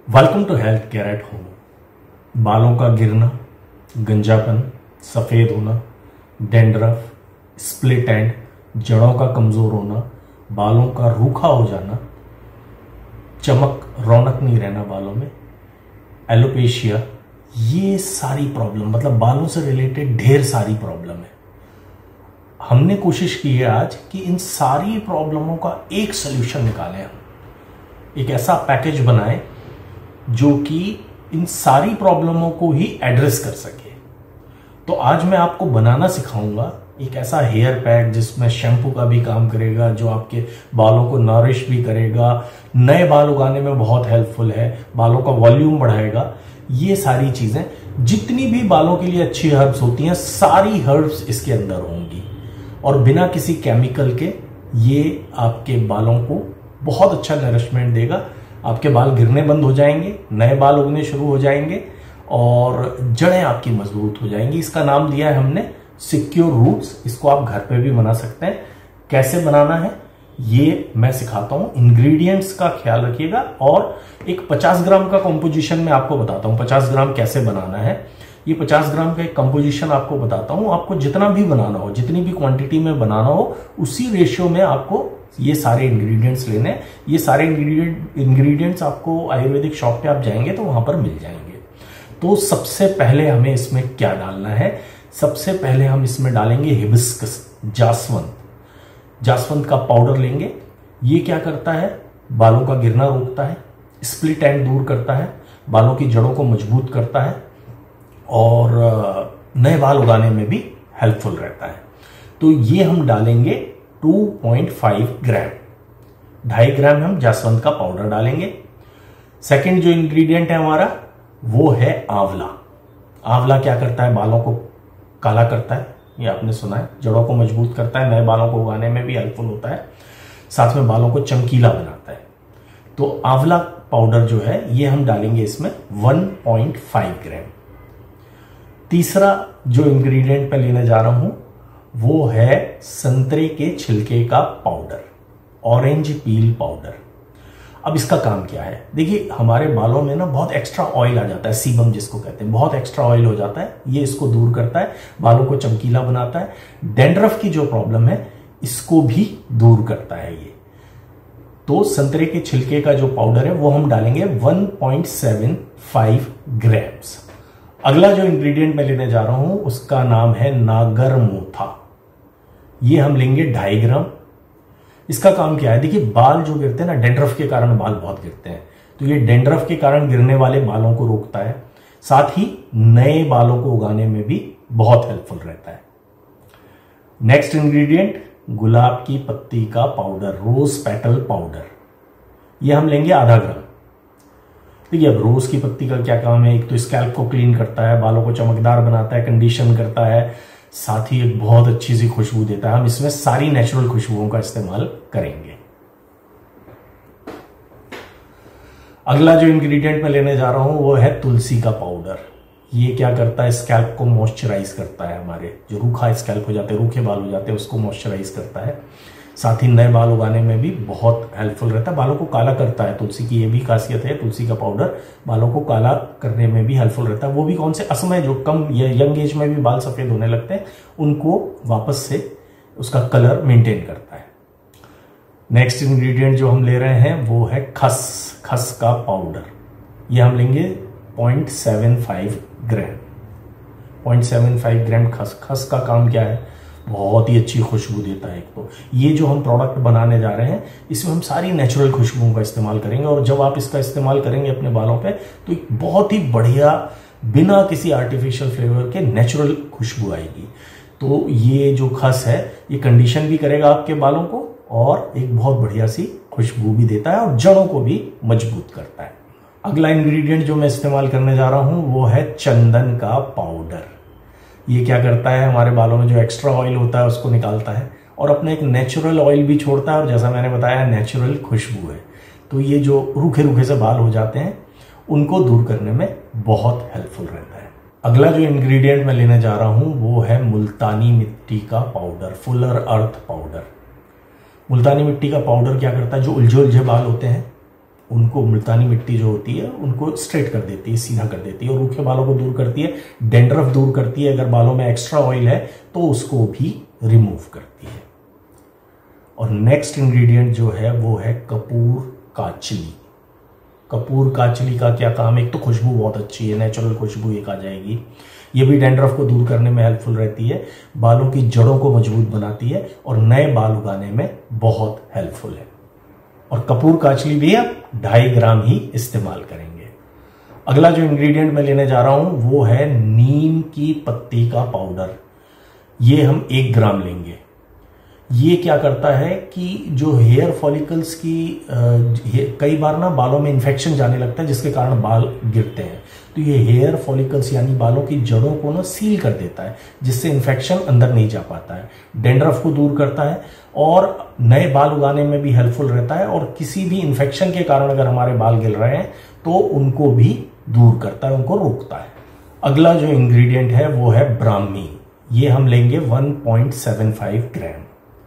Welcome to health care at home. बालों का गिरना, गंजापन, सफेद होना, डैंड्रफ, स्प्लिट एंड, जड़ों का कमजोर होना, बालों का रूखा हो जाना, चमक रौनक नहीं रहना बालों में, एलोपेशिया, ये सारी प्रॉब्लम मतलब बालों से रिलेटेड ढेर सारी प्रॉब्लम है। हमने कोशिश की है आज कि इन सारी प्रॉब्लमों का एक सोल्यूशन निकालें, हम एक ऐसा पैकेज बनाएं जो कि इन सारी प्रॉब्लमों को ही एड्रेस कर सके। तो आज मैं आपको बनाना सिखाऊंगा एक ऐसा हेयर पैक जिसमें शैम्पू का भी काम करेगा, जो आपके बालों को नरिश भी करेगा, नए बाल उगाने में बहुत हेल्पफुल है, बालों का वॉल्यूम बढ़ाएगा। ये सारी चीजें जितनी भी बालों के लिए अच्छी हर्ब्स होती हैं, सारी हर्ब्स इसके अंदर होंगी और बिना किसी केमिकल के ये आपके बालों को बहुत अच्छा नरिशमेंट देगा। आपके बाल गिरने बंद हो जाएंगे, नए बाल उगने शुरू हो जाएंगे और जड़ें आपकी मजबूत हो जाएंगी। इसका नाम दिया है हमने सिक्योर रूट्स। इसको आप घर पे भी बना सकते हैं। कैसे बनाना है ये मैं सिखाता हूं। इंग्रेडिएंट्स का ख्याल रखिएगा और एक 50 ग्राम का कंपोजिशन मैं आपको बताता हूं। 50 ग्राम कैसे बनाना है, ये 50 ग्राम का एक कंपोजिशन आपको बताता हूं। आपको जितना भी बनाना हो, जितनी भी क्वांटिटी में बनाना हो, उसी रेशियो में आपको ये सारे इंग्रेडिएंट्स लेने हैं। ये सारे इंग्रेडिएंट्स आपको आयुर्वेदिक शॉप पे आप जाएंगे तो वहां पर मिल जाएंगे। तो सबसे पहले हमें इसमें क्या डालना है? सबसे पहले हम इसमें डालेंगे हिबिस्कस, जासवंत का पाउडर लेंगे। ये क्या करता है? बालों का गिरना रोकता है, स्प्लिट एंड दूर करता है, बालों की जड़ों को मजबूत करता है और नए बाल उगाने में भी हेल्पफुल रहता है। तो ये हम डालेंगे 2.5 ग्राम, 2.5 ग्राम हम जासवंत का पाउडर डालेंगे। सेकंड जो इंग्रेडिएंट है हमारा वो है आंवला। आंवला क्या करता है? बालों को काला करता है, ये आपने सुना है, जड़ों को मजबूत करता है, नए बालों को उगाने में भी हेल्पफुल होता है, साथ में बालों को चमकीला बनाता है। तो आंवला पाउडर जो है ये हम डालेंगे इसमें 1.5 ग्राम। तीसरा जो इंग्रेडिएंट मैं लेने जा रहा हूं वो है संतरे के छिलके का पाउडर, ऑरेंज पील पाउडर। अब इसका काम क्या है? देखिए, हमारे बालों में ना बहुत एक्स्ट्रा ऑयल आ जाता है, सीबम जिसको कहते हैं, बहुत एक्स्ट्रा ऑयल हो जाता है। ये इसको दूर करता है, बालों को चमकीला बनाता है। डैंड्रफ की जो प्रॉब्लम है इसको भी दूर करता है ये। तो संतरे के छिलके का जो पाउडर है वो हम डालेंगे 1.75 ग्राम्स। अगला जो इंग्रेडिएंट मैं लेने जा रहा हूं उसका नाम है नागर मोथा। ये हम लेंगे 2.5 ग्राम। इसका काम क्या है? देखिए, बाल जो गिरते हैं ना, डैंड्रफ के कारण बाल बहुत गिरते हैं, तो ये डैंड्रफ के कारण गिरने वाले बालों को रोकता है, साथ ही नए बालों को उगाने में भी बहुत हेल्पफुल रहता है। नेक्स्ट इंग्रेडिएंट गुलाब की पत्ती का पाउडर, रोज पेटल पाउडर। ये हम लेंगे 0.5 ग्राम। देखिए, अब रोज की पत्ती का क्या काम है? एक तो स्कैल्प को क्लीन करता है, बालों को चमकदार बनाता है, कंडीशन करता है, साथ ही एक बहुत अच्छी सी खुशबू देता है। हम इसमें सारी नेचुरल खुशबुओं का इस्तेमाल करेंगे। अगला जो इंग्रेडिएंट मैं लेने जा रहा हूं वो है तुलसी का पाउडर। ये क्या करता है? स्कैल्प को मॉइस्चराइज करता है, हमारे जो रूखा स्कैल्प हो जाते हैं, रूखे बाल हो जाते हैं, उसको मॉइस्चराइज करता है, साथ ही नए बाल उगाने में भी बहुत हेल्पफुल रहता है। बालों को काला करता है, तुलसी की ये भी खासियत है। तुलसी का पाउडर बालों को काला करने में भी हेल्पफुल रहता है। वो भी कौन से? असमय जो कम यंग एज में भी बाल सफेद होने लगते हैं, उनको वापस से उसका कलर मेंटेन करता है। नेक्स्ट इंग्रेडिएंट जो हम ले रहे हैं वो है खस का पाउडर। ये हम लेंगे 0.75 ग्राम। 0.75 ग्राम खस का काम क्या है? बहुत ही अच्छी खुशबू देता है। एक तो ये जो हम प्रोडक्ट बनाने जा रहे हैं इसमें हम सारी नेचुरल खुशबुओं का इस्तेमाल करेंगे और जब आप इसका इस्तेमाल करेंगे अपने बालों पे तो एक बहुत ही बढ़िया, बिना किसी आर्टिफिशियल फ्लेवर के नेचुरल खुशबू आएगी। तो ये जो खस है ये कंडीशन भी करेगा आपके बालों को और एक बहुत बढ़िया सी खुशबू भी देता है और जड़ों को भी मजबूत करता है। अगला इंग्रेडिएंट जो मैं इस्तेमाल करने जा रहा हूं वो है चंदन का पाउडर। ये क्या करता है? हमारे बालों में जो एक्स्ट्रा ऑयल होता है उसको निकालता है और अपना एक नेचुरल ऑयल भी छोड़ता है और जैसा मैंने बताया नेचुरल खुशबू है। तो ये जो रूखे से बाल हो जाते हैं उनको दूर करने में बहुत हेल्पफुल रहता है। अगला जो इंग्रेडिएंट मैं लेने जा रहा हूं वो है मुल्तानी मिट्टी का powder, fuller earth powder. Multani मिट्टी का पाउडर क्या करता है? जो उलझे बाल होते हैं उनको मुल्तानी मिट्टी जो होती है उनको स्ट्रेट कर देती है, सीधा कर देती है और रूखे बालों को दूर करती है, डेंड्रफ दूर करती है, अगर बालों में एक्स्ट्रा ऑयल है तो उसको भी रिमूव करती है। और नेक्स्ट इंग्रेडिएंट जो है वो है कपूर काचली। कपूर काचली का क्या काम है, एक तो खुशबू बहुत अच्छी है, नेचुरल खुशबू एक आ जाएगी, ये भी डैंड्रफ को दूर करने में हेल्पफुल रहती है, बालों की जड़ों को मजबूत बनाती है और नए बाल उगाने में बहुत हेल्पफुल है। और कपूर काचली भी आप 2.5 ग्राम ही इस्तेमाल करेंगे। अगला जो इंग्रेडिएंट मैं लेने जा रहा हूं वो है नीम की पत्ती का पाउडर। ये हम 1 ग्राम लेंगे। ये क्या करता है कि जो हेयर फॉलिकल्स की कई बार ना बालों में इन्फेक्शन जाने लगता है जिसके कारण बाल गिरते हैं, तो ये हेयर फॉलिकल्स यानी बालों की जड़ों को ना सील कर देता है जिससे इन्फेक्शन अंदर नहीं जा पाता है, डेंड्रफ को दूर करता है और नए बाल उगाने में भी हेल्पफुल रहता है। और किसी भी इन्फेक्शन के कारण अगर हमारे बाल गिर रहे हैं तो उनको भी दूर करता है, उनको रोकता है। अगला जो इंग्रेडिएंट है वो है ब्राह्मी। ये हम लेंगे 1.75 ग्राम।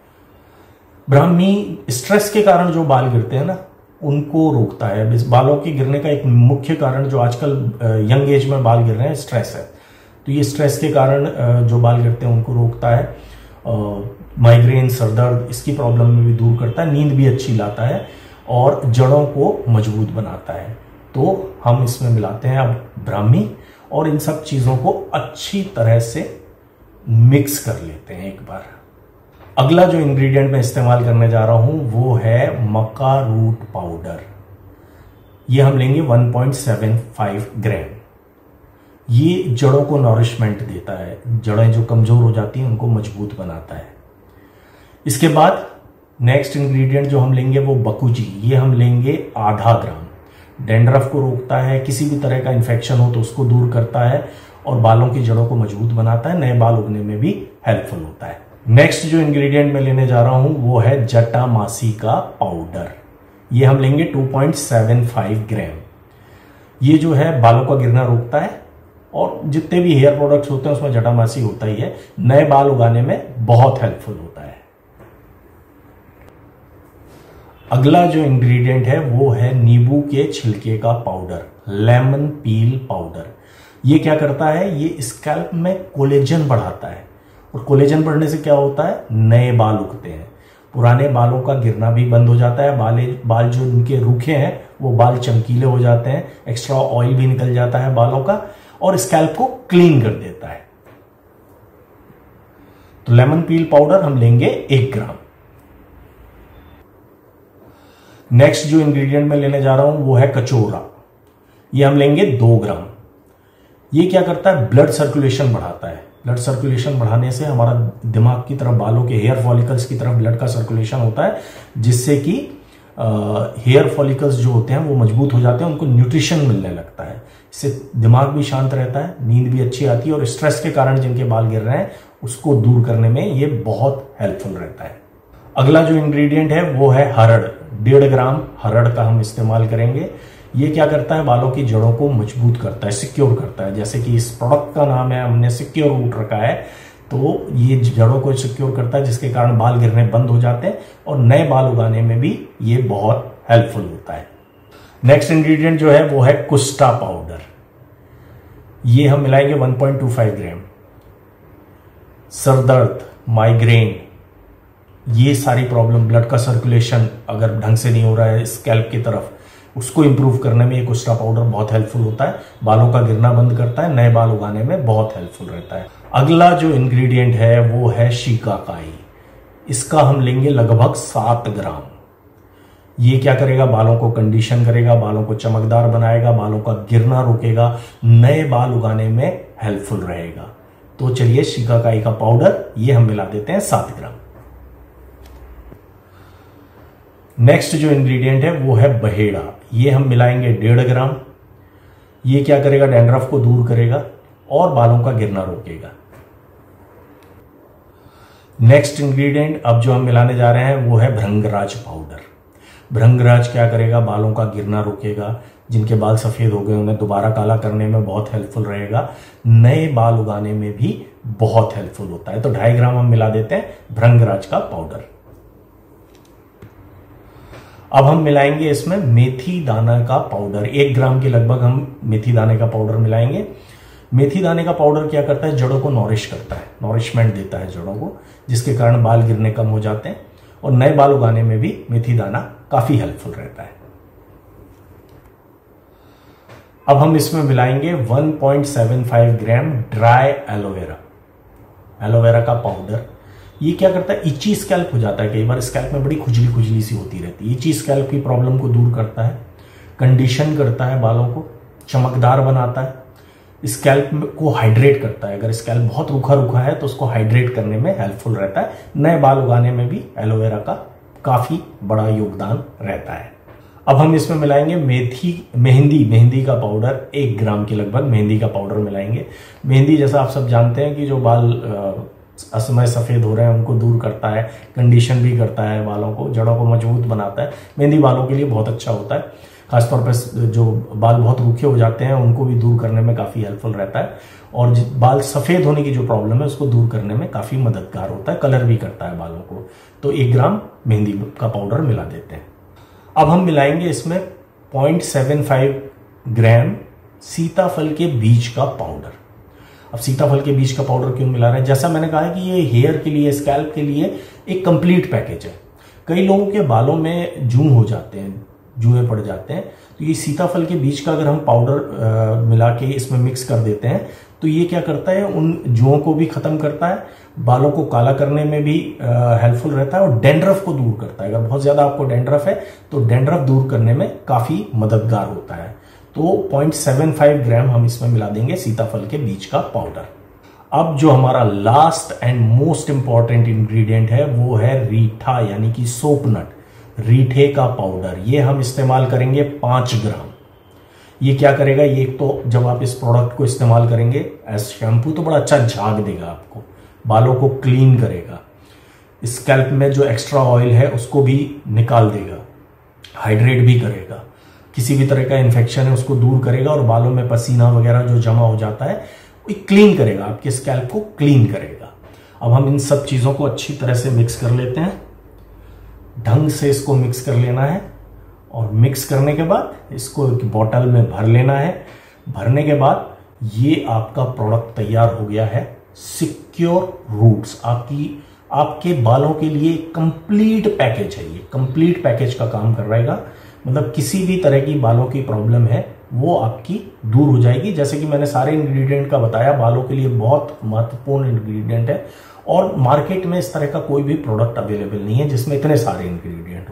ब्राह्मी स्ट्रेस के कारण जो बाल गिरते हैं ना उनको रोकता है। बालों के गिरने का एक मुख्य कारण जो आजकल यंग एज में बाल गिर रहे हैं स्ट्रेस है, तो ये स्ट्रेस के कारण जो बाल गिरते हैं उनको रोकता है। माइग्रेन, सरदर्द, इसकी प्रॉब्लम में भी दूर करता है, नींद भी अच्छी लाता है और जड़ों को मजबूत बनाता है। तो हम इसमें मिलाते हैं अब ब्राह्मी और इन सब चीजों को अच्छी तरह से मिक्स कर लेते हैं एक बार। अगला जो इंग्रेडिएंट मैं इस्तेमाल करने जा रहा हूं वो है मक्का रूट पाउडर। ये हम लेंगे 1.75 ग्राम। ये जड़ों को नॉरिशमेंट देता है, जड़ें जो कमजोर हो जाती हैं उनको मजबूत बनाता है। इसके बाद नेक्स्ट इंग्रेडिएंट जो हम लेंगे वो बकुजी। ये हम लेंगे आधा ग्राम। डेंड्रफ को रोकता है, किसी भी तरह का इन्फेक्शन हो तो उसको दूर करता है और बालों की जड़ों को मजबूत बनाता है, नए बाल उगने में भी हेल्पफुल होता है। नेक्स्ट जो इंग्रेडिएंट मैं लेने जा रहा हूं वो है जटामासी का पाउडर। ये हम लेंगे 2.75 ग्राम। ये जो है बालों का गिरना रोकता है और जितने भी हेयर प्रोडक्ट्स होते हैं उसमें जटामासी होता ही है, नए बाल उगाने में बहुत हेल्पफुल होता है। अगला जो इंग्रेडिएंट है वो है नींबू के छिलके का पाउडर, लेमन पील पाउडर। ये क्या करता है, ये स्कैल्प में कोलेजन बढ़ाता है और कोलेजन बढ़ने से क्या होता है, नए बाल उगते हैं, पुराने बालों का गिरना भी बंद हो जाता है, बाल जो उनके रूखे हैं वो बाल चमकीले हो जाते हैं, एक्स्ट्रा ऑयल भी निकल जाता है बालों का और स्कैल्प को क्लीन कर देता है। तो लेमन पील पाउडर हम लेंगे 1 ग्राम। नेक्स्ट जो इंग्रेडिएंट मैं लेने जा रहा हूं वो है कचोरा। ये हम लेंगे 2 ग्राम। ये क्या करता है, ब्लड सर्कुलेशन बढ़ाता है। ब्लड सर्कुलेशन बढ़ाने से हमारा दिमाग की तरफ, बालों के हेयर फॉलिकल्स की तरफ ब्लड का सर्कुलेशन होता है जिससे कि हेयर फॉलिकल्स जो होते हैं वो मजबूत हो जाते हैं, उनको न्यूट्रिशन मिलने लगता है। इससे दिमाग भी शांत रहता है, नींद भी अच्छी आती है और स्ट्रेस के कारण जिनके बाल गिर रहे हैं उसको दूर करने में ये बहुत हेल्पफुल रहता है। अगला जो इंग्रेडिएंट है वो है हरड़। 1.5 ग्राम हरड़ का हम इस्तेमाल करेंगे। ये क्या करता है, बालों की जड़ों को मजबूत करता है, सिक्योर करता है। जैसे कि इस प्रोडक्ट का नाम है, हमने सिक्योर रूट रखा है, तो ये जड़ों को सिक्योर करता है जिसके कारण बाल गिरने बंद हो जाते हैं और नए बाल उगाने में भी ये बहुत हेल्पफुल होता है। नेक्स्ट इंग्रेडिएंट जो है वो है कुस्टा पाउडर। ये हम मिलाएंगे 1.25 ग्राम। सरदर्द, माइग्रेन, ये सारी प्रॉब्लम, ब्लड का सर्कुलेशन अगर ढंग से नहीं हो रहा है स्कैल्प की तरफ, उसको इंप्रूव करने में ये कुस्टा पाउडर बहुत हेल्पफुल होता है, बालों का गिरना बंद करता है, नए बाल उगाने में बहुत हेल्पफुल रहता है। अगला जो इंग्रेडिएंट है वो है शिकाकाई। इसका हम लेंगे लगभग 7 ग्राम। ये क्या करेगा, बालों को कंडीशन करेगा, बालों को चमकदार बनाएगा, बालों का गिरना रोकेगा, नए बाल उगाने में हेल्पफुल रहेगा। तो चलिए शिकाकाई का पाउडर ये हम मिला देते हैं 7 ग्राम। नेक्स्ट जो इंग्रेडिएंट है वो है बहेड़ा। ये हम मिलाएंगे 1.5 ग्राम। ये क्या करेगा, डैंड्रफ को दूर करेगा और बालों का गिरना रोकेगा। नेक्स्ट इंग्रेडिएंट अब जो हम मिलाने जा रहे हैं वो है भृंगराज पाउडर। भृंगराज क्या करेगा, बालों का गिरना रोकेगा, जिनके बाल सफेद हो गए उन्हें दोबारा काला करने में बहुत हेल्पफुल रहेगा, नए बाल उगाने में भी बहुत हेल्पफुल होता है। तो 2.5 ग्राम हम मिला देते हैं भृंगराज का पाउडर। अब हम मिलाएंगे इसमें मेथी दाना का पाउडर। 1 ग्राम के लगभग हम मेथी दाने का पाउडर मिलाएंगे। मेथी दाने का पाउडर क्या करता है, जड़ों को नॉरिश करता है, नॉरिशमेंट देता है जड़ों को, जिसके कारण बाल गिरने कम हो जाते हैं और नए बाल उगाने में भी मेथी दाना काफी हेल्पफुल रहता है। अब हम इसमें मिलाएंगे 1.75 ग्राम ड्राई एलोवेरा, एलोवेरा का पाउडर। ये क्या करता है, इची स्कैल्प हो जाता है कई बार, स्कैल्प में बड़ी खुजली खुजली सी होती रहती है। इची स्कैल्प की प्रॉब्लम को दूर करता है, कंडीशन करता है, बालों को चमकदार बनाता है, स्कैल्प को हाइड्रेट करता है। अगर स्कैल्प बहुत रूखा रूखा है तो उसको हाइड्रेट करने में हेल्पफुल रहता है। नए बाल उगाने में भी एलोवेरा का काफी बड़ा योगदान रहता है। अब हम इसमें मिलाएंगे मेहंदी का पाउडर। 1 ग्राम के लगभग मेहंदी का पाउडर मिलाएंगे। मेहंदी जैसा आप सब जानते हैं कि जो बाल असमय सफेद हो रहे हैं उनको दूर करता है, कंडीशन भी करता है, बालों को, जड़ों को मजबूत बनाता है। मेहंदी बालों के लिए बहुत अच्छा होता है, खासतौर पर जो बाल बहुत रूखे हो जाते हैं उनको भी दूर करने में काफी हेल्पफुल रहता है। और बाल सफेद होने की जो प्रॉब्लम है उसको दूर करने में काफी मददगार होता है, कलर भी करता है बालों को। तो 1 ग्राम मेहंदी का पाउडर मिला देते हैं। अब हम मिलाएंगे इसमें 0.75 ग्राम सीताफल के बीज का पाउडर। अब सीताफल के बीज का पाउडर क्यों मिला रहे हैं, जैसा मैंने कहा है कि ये हेयर के लिए, स्कैल्प के लिए एक कंप्लीट पैकेज है। कई लोगों के बालों में जूं हो जाते हैं, जुएं पड़ जाते हैं, तो ये सीताफल के बीज का अगर हम पाउडर मिला के इसमें मिक्स कर देते हैं तो ये क्या करता है, उन जुओं को भी खत्म करता है, बालों को काला करने में भी हेल्पफुल रहता है और डैंड्रफ को दूर करता है। अगर बहुत ज्यादा आपको डैंड्रफ है तो डैंड्रफ दूर करने में काफी मददगार होता है। तो 0.75 ग्राम हम इसमें मिला देंगे सीताफल के बीज का पाउडर। अब जो हमारा last and most important ingredient है वो है रीठा, यानी कि सोपनट, रीठे का पाउडर। ये हम इस्तेमाल करेंगे 5 ग्राम। ये क्या करेगा, ये एक तो जब आप इस प्रोडक्ट को इस्तेमाल करेंगे एज शैम्पू तो बड़ा अच्छा झाग देगा आपको, बालों को क्लीन करेगा, स्कैल्प में जो एक्स्ट्रा ऑयल है उसको भी निकाल देगा, हाइड्रेट भी करेगा, किसी भी तरह का इन्फेक्शन है उसको दूर करेगा और बालों में पसीना वगैरह जो जमा हो जाता है वो क्लीन करेगा, आपके स्कैल्प को क्लीन करेगा। अब हम इन सब चीजों को अच्छी तरह से मिक्स कर लेते हैं, ढंग से इसको मिक्स कर लेना है और मिक्स करने के बाद इसको एक बोतल में भर लेना है। भरने के बाद ये आपका प्रोडक्ट तैयार हो गया है, सिक्योर रूट्स। आपके बालों के लिए कंप्लीट पैकेज है, ये कंप्लीट पैकेज का काम कर रहेगा। मतलब किसी भी तरह की बालों की प्रॉब्लम है वो आपकी दूर हो जाएगी। जैसे कि मैंने सारे इंग्रेडिएंट का बताया, बालों के लिए बहुत महत्वपूर्ण इंग्रेडिएंट है और मार्केट में इस तरह का कोई भी प्रोडक्ट अवेलेबल नहीं है जिसमें इतने सारे इंग्रेडिएंट हो।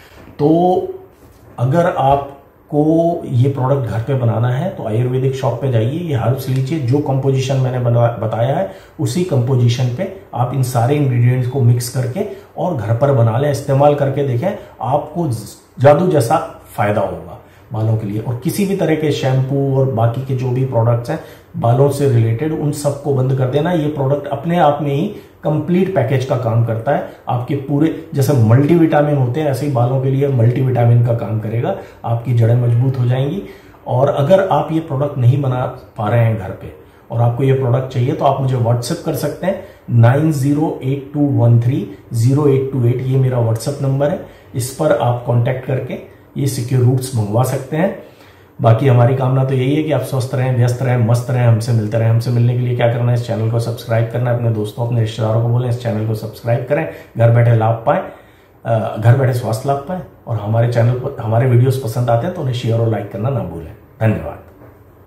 तो अगर आपको ये प्रोडक्ट घर पे बनाना है तो आयुर्वेदिक शॉप पे जाइए, ये हर्ब्स लीजिए, जो कंपोजिशन मैंने बताया है उसी कंपोजिशन पे आप इन सारे इंग्रेडिएंट्स को मिक्स करके और घर पर बना लें, इस्तेमाल करके देखें, आपको जादू जैसा फायदा होगा बालों के लिए। और किसी भी तरह के शैम्पू और बाकी के जो भी प्रोडक्ट्स हैं बालों से रिलेटेड, उन सबको बंद कर देना। ये प्रोडक्ट अपने आप में ही कंप्लीट पैकेज का काम करता है। आपके पूरे, जैसे मल्टीविटामिन होते हैं ऐसे ही बालों के लिए मल्टीविटामिन का काम करेगा, आपकी जड़ें मजबूत हो जाएंगी। और अगर आप ये प्रोडक्ट नहीं बना पा रहे हैं घर पे और आपको ये प्रोडक्ट चाहिए तो आप मुझे व्हाट्सएप कर सकते हैं 9082130828, ये मेरा व्हाट्सएप नंबर है। इस पर आप कांटेक्ट करके ये सिक्योर रूट्स मंगवा सकते हैं। बाकी हमारी कामना तो यही है कि आप स्वस्थ रहें, व्यस्त रहें, मस्त रहें, हमसे मिलते रहें। हमसे मिलने के लिए क्या करना है, इस चैनल को सब्सक्राइब करना है, अपने दोस्तों, अपने रिश्तेदारों को बोलें इस चैनल को सब्सक्राइब करें, घर बैठे लाभ पाएं, घर बैठे स्वास्थ्य लाभ पाएं। और हमारे चैनल पर हमारे वीडियोस पसंद आते हैं तो उन्हें शेयर और लाइक करना ना भूलें। धन्यवाद।